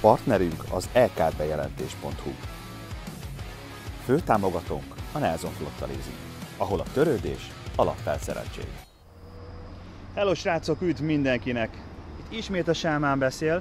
Partnerünk az lkbejelentés.hu. Főtámogatónk a Nelson Flotta Leasing, ahol a törődés alapfelszereltség. Hello srácok, üdv mindenkinek! Itt ismét a Sámán beszél,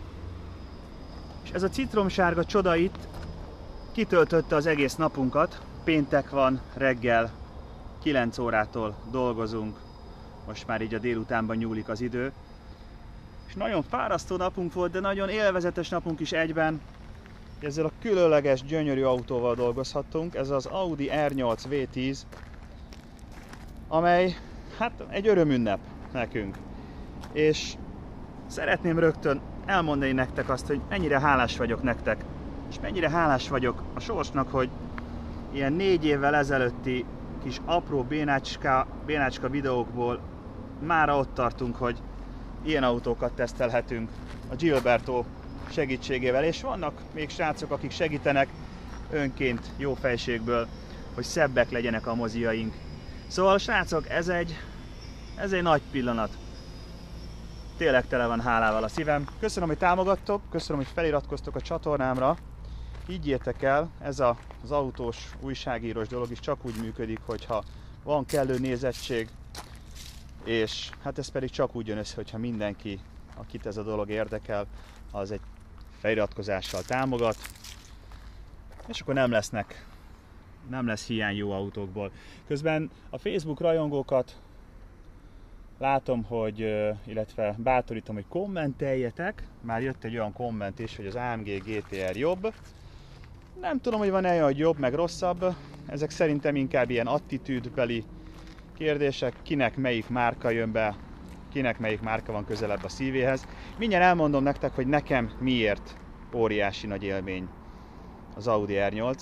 és ez a citromsárga csoda itt kitöltötte az egész napunkat. Péntek van, reggel 9 órától dolgozunk, most már így a délutánban nyúlik az idő. És nagyon fárasztó napunk volt, de nagyon élvezetes napunk is egyben. Ezzel a különleges, gyönyörű autóval dolgozhattunk. Ez az Audi R8 V10, amely hát egy örömünnep nekünk. És szeretném rögtön elmondani nektek azt, hogy mennyire hálás vagyok nektek, és mennyire hálás vagyok a sorsnak, hogy ilyen 4 évvel ezelőtti kis apró bénácska videókból mára ott tartunk, hogy ilyen autókat tesztelhetünk a Gilberto segítségével, és vannak még srácok, akik segítenek önként, jó fejségből, hogy szebbek legyenek a moziaink. Szóval srácok, ez egy nagy pillanat. Tényleg tele van hálával a szívem. Köszönöm, hogy támogattok, köszönöm, hogy feliratkoztok a csatornámra. Higgyétek el, ez az autós, újságírós dolog is csak úgy működik, hogyha van kellő nézettség, és hát ez pedig csak úgy jön össze, hogyha mindenki, akit ez a dolog érdekel, az egy feliratkozással támogat, és akkor nem lesz hiány jó autókból. Közben a Facebook rajongókat látom, illetve bátorítom, hogy kommenteljetek. Már jött egy olyan komment is, hogy az AMG GT-R jobb. Nem tudom, hogy van-e olyan jobb, meg rosszabb. Ezek szerintem inkább ilyen attitűdbeli kérdések, kinek melyik márka jön be, kinek melyik márka van közelebb a szívéhez. Mindjárt elmondom nektek, hogy nekem miért óriási nagy élmény az Audi R8.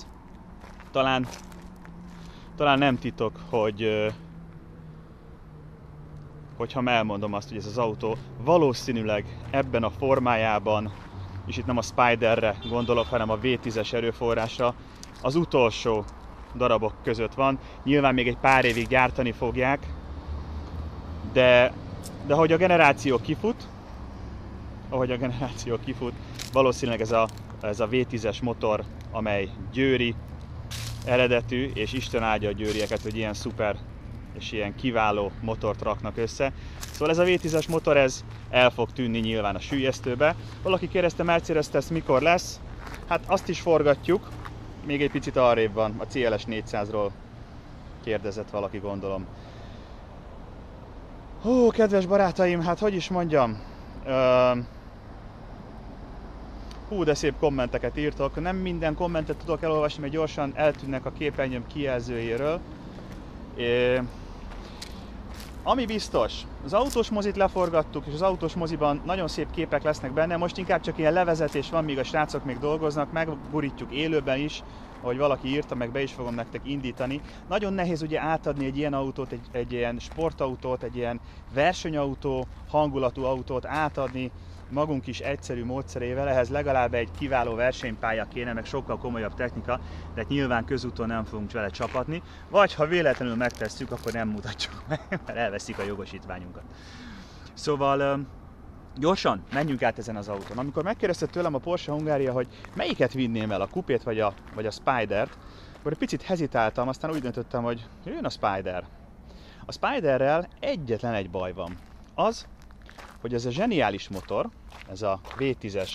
Talán nem titok, hogyha elmondom azt, hogy ez az autó valószínűleg ebben a formájában, és itt nem a Spiderre gondolok, hanem a V10-es erőforrásra, az utolsó darabok között van. Nyilván még egy pár évig gyártani fogják, de ahogy a generáció kifut, valószínűleg ez a V10-es motor, amely győri eredetű, és Isten áldja a győrieket, hogy ilyen szuper és ilyen kiváló motort raknak össze. Szóval ez a V10-es motor, ez el fog tűnni nyilván a süllyesztőbe. Valaki kérdezte, Mercedes tesz mikor lesz? Hát azt is forgatjuk, még egy picit arrébb van, a CLS 400-ról kérdezett valaki, gondolom. Hú, kedves barátaim, hát hogy is mondjam, de szép kommenteket írtok. Nem minden kommentet tudok elolvasni, mert gyorsan eltűnnek a képernyőm kijelzőjéről. Ami biztos, az autós mozit leforgattuk, és az autós moziban nagyon szép képek lesznek benne. Most inkább csak ilyen levezetés van, míg a srácok még dolgoznak, megburítjuk élőben is, ahogy valaki írta, meg be is fogom nektek indítani. Nagyon nehéz ugye átadni egy ilyen autót, egy ilyen sportautót, egy ilyen versenyautó, hangulatú autót átadni magunk is egyszerű módszerével. Ehhez legalább egy kiváló versenypálya kéne, meg sokkal komolyabb technika, de nyilván közúton nem fogunk vele csapatni, vagy ha véletlenül megtesszük, akkor nem mutatjuk meg, mert elveszik a jogosítványunkat. Szóval gyorsan menjünk át ezen az autón. Amikor megkérdezte tőlem a Porsche Hungária, hogy melyiket vinném el, a kupét vagy a Spydert, akkor egy picit hezitáltam, aztán úgy döntöttem, hogy jön a Spider. A Spiderrel egyetlen egy baj van. Az, hogy ez a zseniális motor, ez a V10-es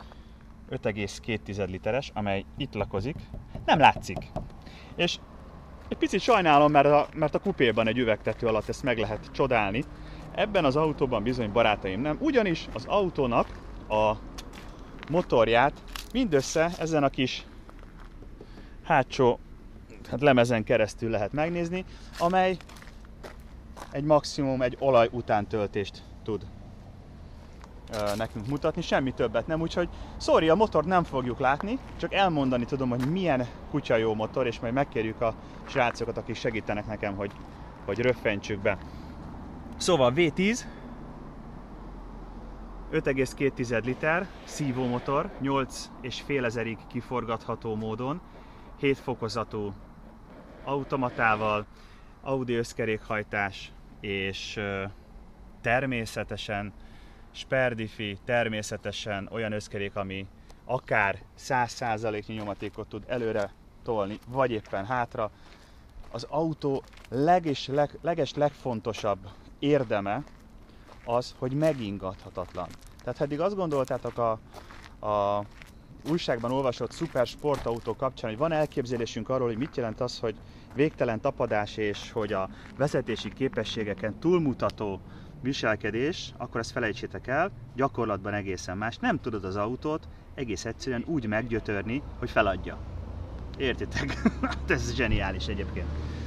5,2 literes, amely itt lakozik, nem látszik. És egy picit sajnálom, mert a kupéban egy üvegtető alatt ezt meg lehet csodálni. Ebben az autóban bizony, barátaim, nem. Ugyanis az autónak a motorját mindössze ezen a kis hátsó lemezen keresztül lehet megnézni, amely egy maximum egy olaj utántöltést tud nekünk mutatni, semmi többet nem, úgyhogy sorry, a motort nem fogjuk látni, csak elmondani tudom, hogy milyen kutya jó motor, és majd megkérjük a srácokat, akik segítenek nekem, hogy röffentsük be. Szóval V10, 5,2 liter, szívómotor, 8,5 ezerig kiforgatható módon, 7 fokozatú automatával, Audi összkerékhajtás, és természetesen Sperdifi, természetesen olyan összkerék, ami akár 100%-nyi nyomatékot tud előre tolni, vagy éppen hátra. Az autó legfontosabb érdeme az, hogy megingathatatlan. Tehát ha eddig azt gondoltátok a újságban olvasott szuper sportautó kapcsán, hogy van elképzelésünk arról, hogy mit jelent az, hogy végtelen tapadás és hogy a vezetési képességeken túlmutató viselkedés, akkor ezt felejtsétek el, gyakorlatban egészen más. Nem tudod az autót egész egyszerűen úgy meggyötörni, hogy feladja. Értitek? Ez zseniális egyébként.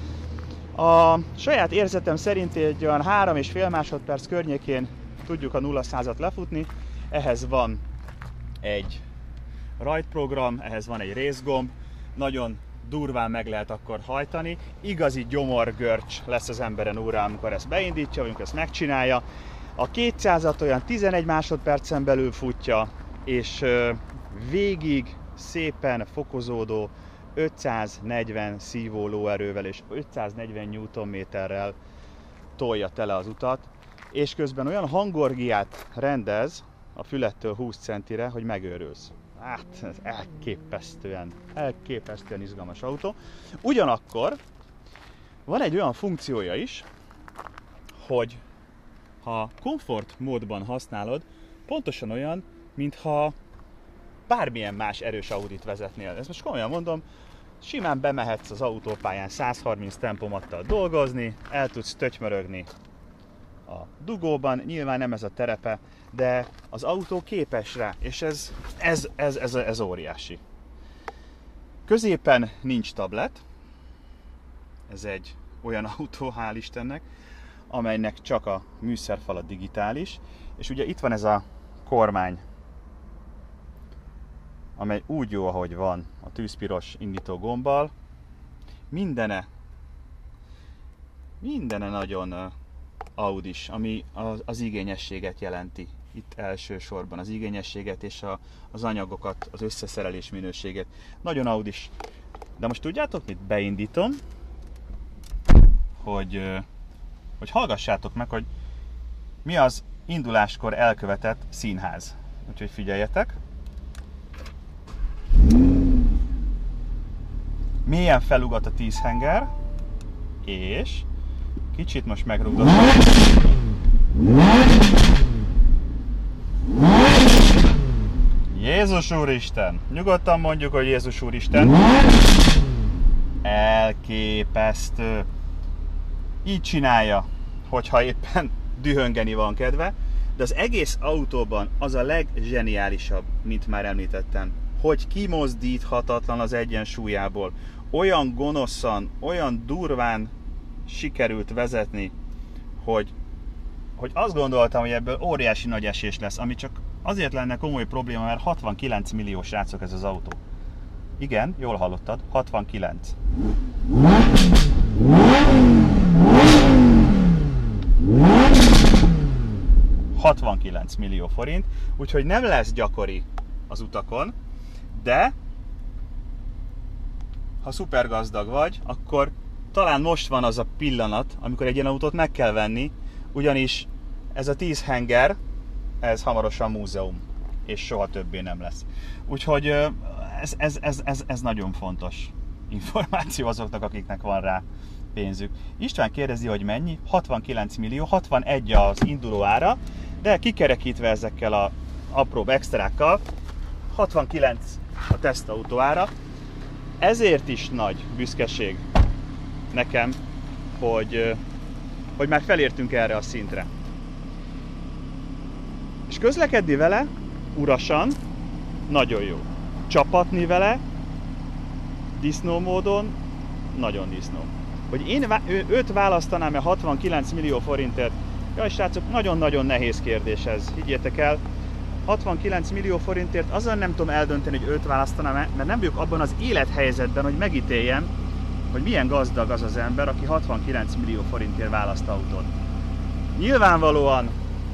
A saját érzetem szerint egy olyan 3,5 másodperc környékén tudjuk a 0-100-at lefutni. Ehhez van egy rajtprogram, ehhez van egy részgomb, nagyon durván meg lehet akkor hajtani. Igazi gyomorgörcs lesz az emberen úrrá, amikor ezt beindítja, vagy amikor ezt megcsinálja. A 200-at olyan 11 másodpercen belül futja, és végig szépen fokozódó 540 szívó lóerővel és 540 Nm-rel tolja tele az utat, és közben olyan hangorgiát rendez a fülettől 20 centire, hogy megőrülsz. Hát, ez elképesztően izgalmas autó. Ugyanakkor van egy olyan funkciója is, hogy ha komfort módban használod, pontosan olyan, mintha bármilyen más erős Audit vezetnél. Ezt most komolyan mondom, simán bemehetsz az autópályán 130 tempomattal dolgozni, el tudsz tötymörögni a dugóban, nyilván nem ez a terepe, de az autó képes rá, és ez óriási. Középen nincs tablet, ez egy olyan autó, hál' Istennek, amelynek csak a műszerfala digitális, és ugye itt van ez a kormány, amely úgy jó, ahogy van, a tűzpiros indító gombbal. Mindene nagyon Audis, ami az igényességet jelenti. Itt elsősorban az igényességet és az anyagokat, az összeszerelés minőséget. Nagyon Audis. De most tudjátok mit? Beindítom, hogy hallgassátok meg, hogy mi az induláskor elkövetett színház. Úgyhogy figyeljetek! Mélyen felugat a 10 henger, és kicsit most megrugdosom. Jézus Úristen! Nyugodtan mondjuk, hogy Jézus Úristen. Elképesztő! Így csinálja, hogyha éppen dühöngeni van kedve, de az egész autóban az a legzseniálisabb, mint már említettem, hogy kimozdíthatatlan az egyensúlyából. Olyan gonoszan, olyan durván sikerült vezetni, hogy azt gondoltam, hogy ebből óriási nagy esés lesz, ami csak azért lenne komoly probléma, mert 69 millió, srácok, ez az autó. Igen, jól hallottad, 69. $69 millió forint, úgyhogy nem lesz gyakori az utakon, de ha szuper gazdag vagy, akkor talán most van az a pillanat, amikor egy ilyen autót meg kell venni, ugyanis ez a 10 henger, ez hamarosan múzeum, és soha többé nem lesz. Úgyhogy ez nagyon fontos információ azoknak, akiknek van rá pénzük. István kérdezi, hogy mennyi? 69 millió, 61 az induló ára, de kikerekítve ezekkel az apróbb extrákkal, 69 a tesztautó ára. Ezért is nagy büszkeség nekem, hogy már felértünk erre a szintre. És közlekedni vele urasan nagyon jó. Csapatni vele disznó módon nagyon disznó. Hogy én őt választanám-e 69 millió forintért? Jaj, srácok, nagyon-nagyon nehéz kérdés ez, higgyétek el. 69 millió forintért azon nem tudom eldönteni, hogy őt választanám-e, mert nem vagyok abban az élethelyzetben, hogy megítéljem, hogy milyen gazdag az az ember, aki 69 millió forintért választ autót. Nyilvánvalóan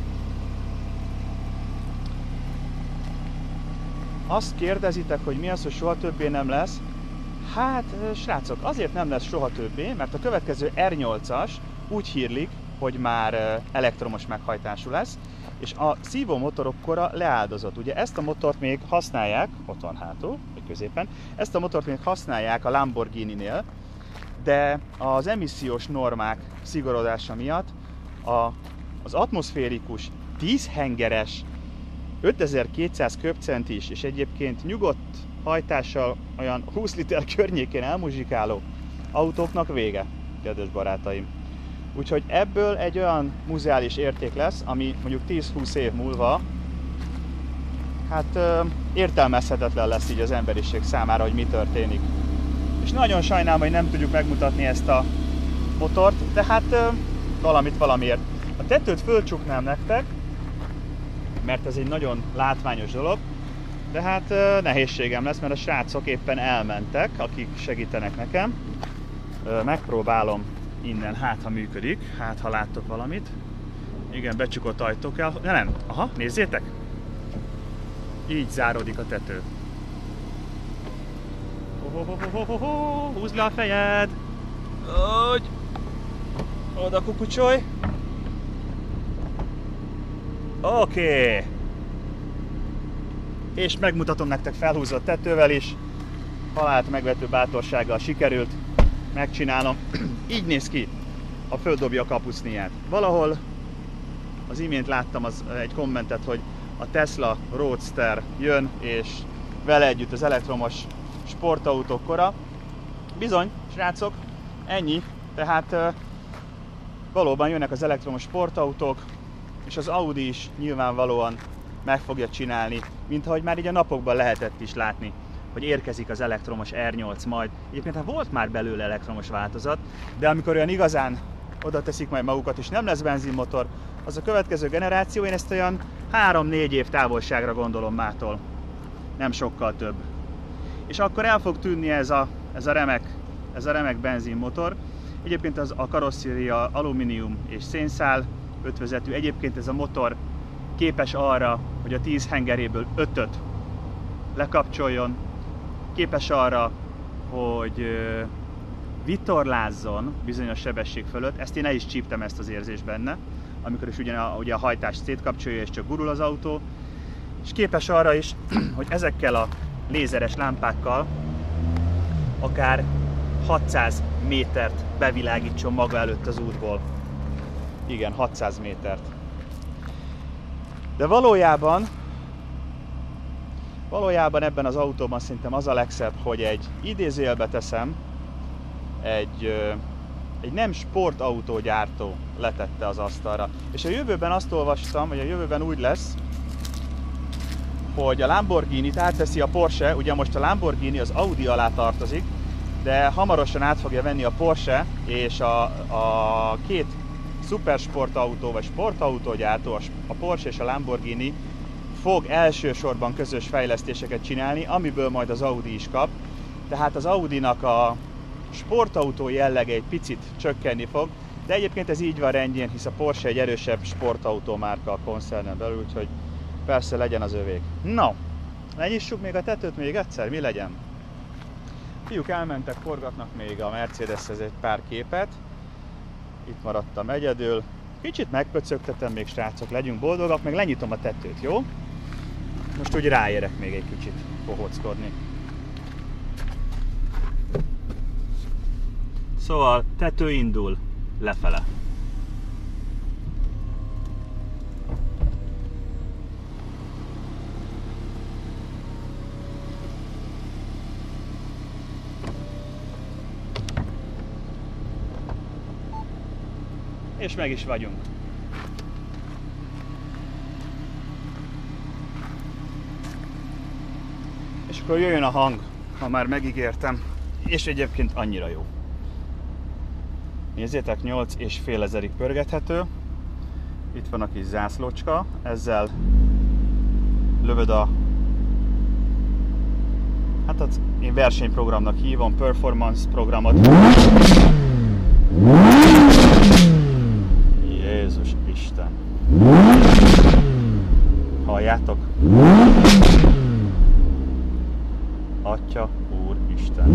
azt kérdezitek, hogy mi az, hogy soha többé nem lesz. Hát, srácok, azért nem lesz soha többé, mert a következő R8-as úgy hírlik, hogy már elektromos meghajtású lesz, És a szívó motorok kora leáldozott. Ugye ezt a motort még használják, ott van hátul, vagy középen, ezt a motort még használják a Lamborghini-nél, de az emissziós normák szigorodása miatt az atmoszférikus 10 hengeres, 5200 köbcentis és egyébként nyugodt hajtással olyan 20 liter környékén elmuzsikáló autóknak vége, kedves barátaim. Úgyhogy ebből egy olyan muzeális érték lesz, ami mondjuk 10-20 év múlva hát értelmezhetetlen lesz így az emberiség számára, hogy mi történik. És nagyon sajnálom, hogy nem tudjuk megmutatni ezt a motort, de hát valamit valamiért. A tetőt fölcsuknám nektek, mert ez egy nagyon látványos dolog, de hát nehézségem lesz, mert a srácok éppen elmentek, akik segítenek nekem. Megpróbálom innen, hát ha működik, hát ha láttok valamit. Igen, becsukott ajtók el. De nem, aha, nézzétek! Így záródik a tető. Húzd le a fejed! Oda kukucsolj! Oké! És megmutatom nektek felhúzott tetővel is. Halált megvető bátorsággal sikerült. Megcsinálom. Így néz ki, ha földobja a kapucniát. Valahol az imént láttam egy kommentet, hogy a Tesla Roadster jön, és vele együtt az elektromos sportautók kora. Bizony, srácok, ennyi. Tehát valóban jönnek az elektromos sportautók, és az Audi is nyilvánvalóan meg fogja csinálni, mint ahogy már így a napokban lehetett is látni, hogy érkezik az elektromos R8 majd. Egyébként hát volt már belőle elektromos változat, de amikor olyan igazán oda teszik majd magukat, és nem lesz benzinmotor, az a következő generáció, én ezt olyan 3-4 év távolságra gondolom mától. Nem sokkal több. És akkor el fog tűnni ez a remek benzinmotor. Egyébként a karosszéria alumínium és szénszál ötvözetű. Egyébként ez a motor képes arra, hogy a 10 hengeréből 5-öt lekapcsoljon. Képes arra, hogy vitorlázzon bizonyos sebesség fölött. Ezt én el is csíptem, ezt az érzést benne, amikor is ugye a hajtást szétkapcsolja és csak gurul az autó. És képes arra is, hogy ezekkel a lézeres lámpákkal akár 600 métert bevilágítson maga előtt az útból. Igen, 600 métert. De valójában ebben az autóban szerintem az a legszebb, hogy egy idézőjelbe teszem, egy nem sportautógyártó letette az asztalra. És a jövőben azt olvastam, hogy a jövőben úgy lesz, hogy a Lamborghini-t átveszi a Porsche, ugye most a Lamborghini az Audi alá tartozik, de hamarosan át fogja venni a Porsche, és a két szupersportautó vagy sportautógyártó, a Porsche és a Lamborghini fog elsősorban közös fejlesztéseket csinálni, amiből majd az Audi is kap. Tehát az Audinak a sportautó jellege egy picit csökkenni fog, de egyébként ez így van rendjén, hisz a Porsche egy erősebb sportautómárka a koncernen belül, úgyhogy persze legyen az övék. No, lenyissuk még a tetőt még egyszer, mi legyen? Fiúk elmentek, forgatnak még a Mercedeshez egy pár képet. Itt maradtam egyedül. Kicsit megpöcögtetem még, srácok, legyünk boldogak, meg lenyitom a tetőt, jó? Most úgy ráérek még egy kicsit pohockodni. Szóval tető indul lefele. És meg is vagyunk. És akkor jöjjön a hang, ha már megígértem, és egyébként annyira jó. Nézzétek, 8,5 ezerig pörgethető. Itt van a kis zászlócska, ezzel lövöd hát én versenyprogramnak hívom, performance programot. Jézus Isten! Halljátok? Atya Úr Isten!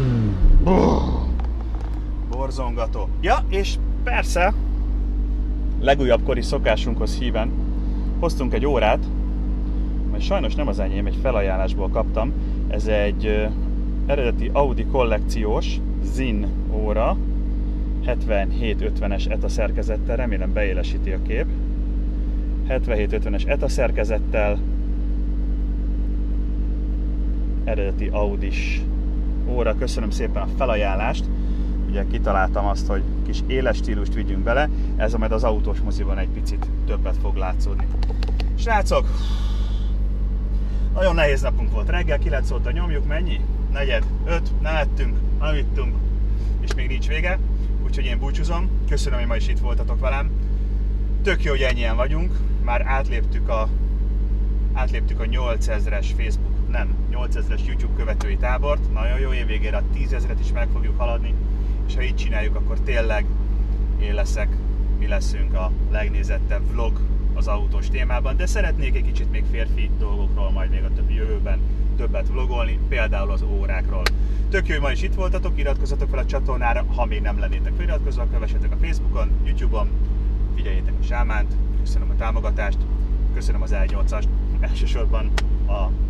Borzongató! Ja, és persze legújabb kori szokásunkhoz híven hoztunk egy órát, mert sajnos nem az enyém, egy felajánlásból kaptam. Ez egy eredeti Audi kollekciós Zin óra, 7750-es ETA szerkezettel, remélem beélesíti a kép. 7750-es ETA szerkezettel, eredeti Audis óra. Köszönöm szépen a felajánlást. Ugye kitaláltam azt, hogy kis éles stílust vigyünk bele, ez majd az autós moziban egy picit többet fog látszódni. Srácok, nagyon nehéz napunk volt. Reggel 9 óta nyomjuk, mennyi? 4:45, nem ettünk, nem ittunk, és még nincs vége. Úgyhogy én búcsúzom. Köszönöm, hogy ma is itt voltatok velem. Tök jó, hogy ennyien vagyunk. Már átléptük a 8000-es Facebook, nem, 8000-es YouTube követői tábort. Nagyon jó, évvégére a 10 000-et is meg fogjuk haladni. És ha így csináljuk, akkor tényleg én leszek, mi leszünk a legnézettebb vlog az autós témában, de szeretnék egy kicsit még férfi dolgokról majd még a jövőben többet vlogolni, például az órákról. Tök jó, hogy ma is itt voltatok, iratkozzatok fel a csatornára, ha még nem lennétek feliratkozva, kövessetek a Facebookon, YouTube-on, figyeljétek a Sámánt, köszönöm a támogatást, köszönöm az L8-ast, elsősorban a